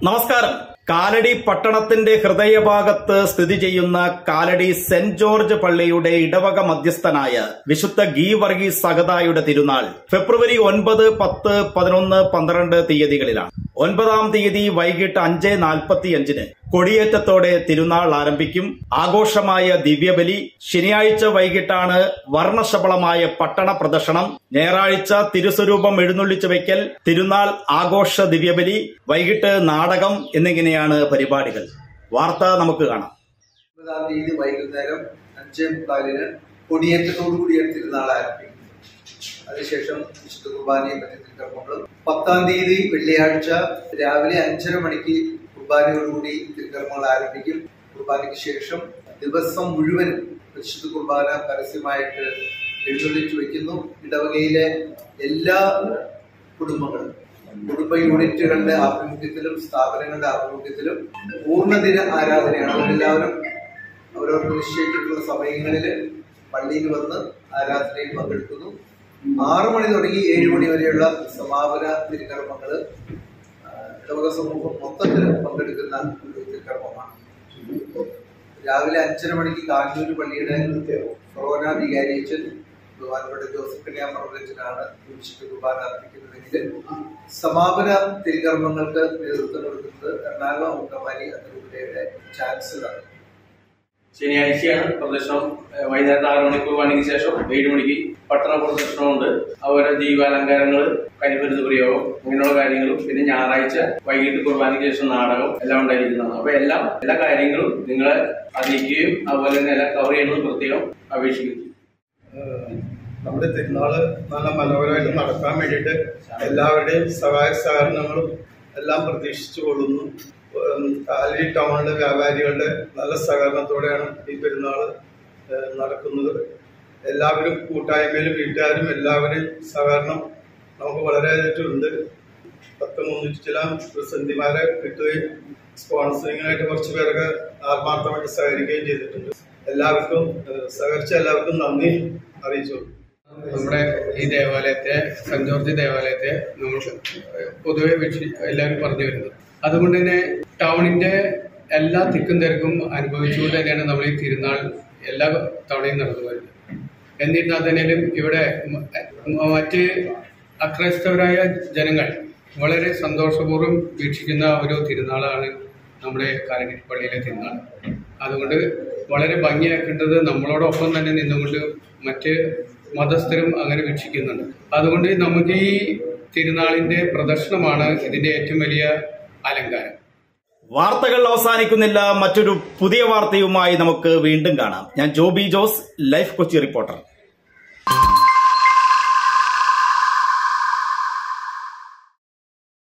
നമസ്കാരം. കാലടി പട്ടണത്തിന്റെ ഹൃദയഭാഗത്ത് സ്ഥിതി ചെയ്യുന്ന കാലടി സെന്റ് ജോർജ് പള്ളിയുടെ ഇടവക മധ്യസ്ഥനായ വിശുദ്ധ ഗീവർഗീസ് സഹദായുടെ തിരുനാൾ ഫെബ്രുവരി 9, 10, 11, 12 തീയതികളിലാണ്. 9-ാം തീയതി വൈകിട്ട് 5:45 കൊടിയേറ്റത്തോടെ തിരുനാൾ ആരംഭിക്കും. ആഘോഷമായ ദിവ്യബലി. ശനിയാഴ്ച വൈകിട്ടാണ് വർണ്ണശബളമായ പട്ടണ പ്രദർശനം. ഞായറാഴ്ച തിരുസ്വരൂപം എഴുന്നള്ളിച്ചു വയ്ക്കൽ, തിരുനാൾ ആഘോഷ ദിവ്യബലി, വൈകിട്ട് നാടകം എന്നിങ്ങനെയാണ് പരിപാടികൾ. വാർത്ത നമുക്ക് കാണാം. 9-ാം തീയതി വൈകുന്നേരം 5:45 കൊടിയേറ്റത്തോടുകൂടിയാണ് തിരുനാൾ ആരംഭിക്കുന്നത്. അതിനുശേഷം വിശുദ്ധ കുർബാനയും മറ്റു തിരുക്കർമ്മങ്ങളും. 10-ാം തീയതി വെള്ളിയാഴ്ച രാവിലെ 5:30 മണിക്ക് കുർബാനയോടുകൂടി തിരുക്കർമ്മങ്ങൾ ആരംഭിക്കും. കുർബാനയ്ക്ക് ശേഷം ദിവസം മുഴുവനും വിശുദ്ധ കുർബാന പരസ്യമായിട്ട് എഴുന്നള്ളിച്ചു വയ്ക്കുന്നു. ഇടവകയിലെ എല്ലാ കുടുംബങ്ങളും കുടുംബ യൂണിറ്റുകളുടെ ആഭിമുഖ്യത്തിലും സ്ഥാപനങ്ങളുടെ ആഭിമുഖ്യത്തിലും പൂർണ്ണദിന ആരാധനയാണ്. അവരെല്ലാവരും അവരവർക്ക് നിശ്ചയിച്ചിട്ടുള്ള സമയങ്ങളിൽ പള്ളിയിൽ വന്ന് ആരാധനയിൽ പങ്കെടുക്കുന്നു. 6 മണി തുടങ്ങി 7 മണി വരെയുള്ള സമാപന തിരുക്കർമ്മങ്ങള് ഇടവക സമൂഹം മൊത്തത്തിൽ പങ്കെടുക്കുന്ന ഒരു തിരുക്കർമ്മമാണ്. രാവിലെ 5:30 മണിക്ക് കാഞ്ഞൂര് പള്ളിയുടെ ഫൊറോന വികാരിയച്ചൻ ബഹുമാനപ്പെട്ട ജോസഫ് കന്യാമറച്ചനാണ് വിശുദ്ധ കുർബാന അർപ്പിക്കുന്നതെങ്കിൽ സമാപന തിരുക്കർമ്മങ്ങൾക്ക് നേതൃത്വം കൊടുക്കുന്നത് എറണാകുളം അങ്കമാലി അതിരൂപതയുടെ ചാൻസലറാണ്. ശനിയാഴ്ചയാണ് പ്രദർശനം. വൈകുന്നേരം 6 മണിക്ക് കുർബാനയ്ക്ക് ശേഷം 7 മണിക്ക് പട്ടണ പ്രദർശനമുണ്ട്. അതുപോലെ ദീപാലങ്കാരങ്ങൾ, കരിമരുന്ന് പ്രയോഗം, അങ്ങനെയുള്ള കാര്യങ്ങളും. പിന്നെ ഞായറാഴ്ച വൈകിട്ട് കുർബാനയ്ക്ക് ശേഷം നാടകം എല്ലാം ഉണ്ടായിരിക്കുന്നതാണ്. അപ്പൊ എല്ലാ കാര്യങ്ങളും നിങ്ങളെ അറിയിക്കുകയും അതുപോലെ തന്നെ എല്ലാം കവർ ചെയ്യുന്നത് പ്രത്യേകം അപേക്ഷിക്കുന്നു. നമ്മുടെ തിരുനാള് നല്ല മനോഹരമായിട്ട് നടക്കാൻ വേണ്ടിയിട്ട് എല്ലാവരുടെയും സഹായ സഹകരണങ്ങളും എല്ലാം പ്രതീക്ഷിച്ചു കൊള്ളുന്നു. കാലടി ടൗണിലെ വ്യാപാരികളുടെ നല്ല സഹകരണത്തോടെയാണ് ഈ പെരുന്നാള് നടക്കുന്നത്. എല്ലാവരും കൂട്ടായ്മയിലും വീട്ടുകാരും എല്ലാവരും സഹകരണം നമുക്ക് വളരെയായിട്ടുണ്ട്. 10-300 ചില പ്രതിസന്ധിമാരെ കിട്ടുകയും സ്പോൺസറിങ്ങിനായിട്ട് കുറച്ച് പേരൊക്കെ ആത്മാർത്ഥമായിട്ട് സഹകരിക്കുകയും ചെയ്തിട്ടുണ്ട്. എല്ലാവർക്കും സഹകരിച്ച എല്ലാവർക്കും നന്ദി അറിയിച്ചു. നമ്മുടെ ഈ ദേവാലയത്തെ, സെന്റ് ജോർജ് ദേവാലയത്തെ നമ്മൾ പൊതുവെ എല്ലാവരും പറഞ്ഞു വരുന്നത്. അതുകൊണ്ട് തന്നെ ടൗണിന്റെ എല്ലാ തിക്കും തിരക്കും അനുഭവിച്ചുകൊണ്ട് തന്നെയാണ് നമ്മൾ ഈ തിരുനാൾ എല്ലാ തവണയും നടന്നു വരുന്നത്. എന്നിരുന്നാൽ തന്നെയും ഇവിടെ മറ്റ് അക്രൈസ്തവരായ ജനങ്ങൾ വളരെ സന്തോഷപൂർവ്വം വീക്ഷിക്കുന്ന ഒരു തിരുനാളാണ് നമ്മുടെ കാലടി പള്ളിയിലെ തിരുനാൾ. അതുകൊണ്ട് വളരെ ഭംഗിയാക്കേണ്ടത് നമ്മളോടൊപ്പം തന്നെ നിന്നുകൊണ്ട് മറ്റ് മതസ്ഥരും അങ്ങനെ വീക്ഷിക്കുന്നുണ്ട്. അതുകൊണ്ട് നമുക്ക് ഈ തിരുനാളിന്റെ പ്രദർശനമാണ് ഇതിന്റെ ഏറ്റവും വലിയ അലങ്കാരം. വാർത്തകൾ അവസാനിക്കുന്നില്ല. മറ്റൊരു പുതിയ വാർത്തയുമായി നമുക്ക് വീണ്ടും കാണാം. ഞാൻ ജോബി ജോസ്, ലൈഫ് കൊച്ചി റിപ്പോർട്ടർ.